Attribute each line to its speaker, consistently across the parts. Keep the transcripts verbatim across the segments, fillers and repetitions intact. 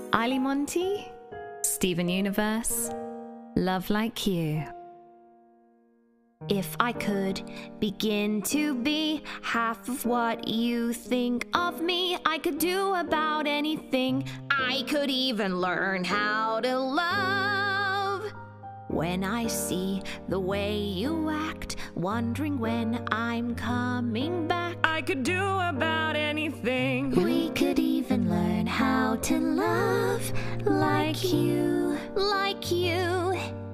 Speaker 1: Eiley Monty, Steven Universe, Love Like You.
Speaker 2: If I could begin to be half of what you think of me, I could do about anything. I could even learn how to love. When I see the way you act, wondering when I'm coming back,
Speaker 1: I could do about anything.
Speaker 2: We could even learn how to love like you, like you.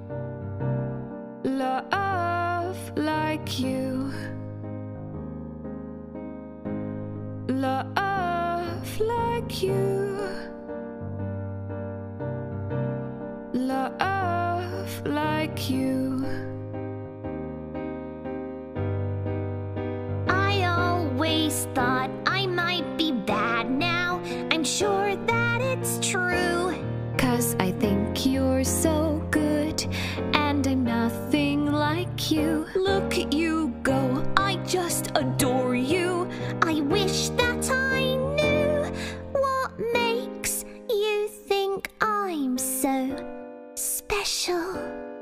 Speaker 1: Love like you. Love like you. Love like you.
Speaker 2: I always thought I might be bad now. I'm sure that it's true. 'Cause I think you're so good, and I'm nothing like you. Look at you go, I just adore you. I wish that I knew what makes you think I'm so special.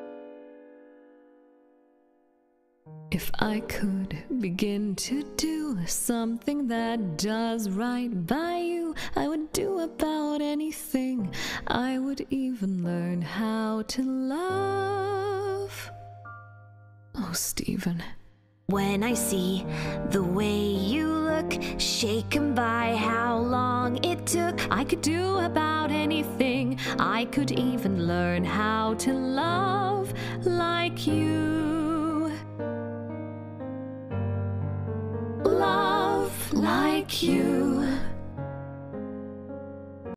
Speaker 1: If I could begin to do something that does right by you, I would do about anything. I would even learn how to love. Oh, Steven.
Speaker 2: When I see the way you look, shaken by how long it took,
Speaker 1: I could do about anything. I could even learn how to love like you. Love like you.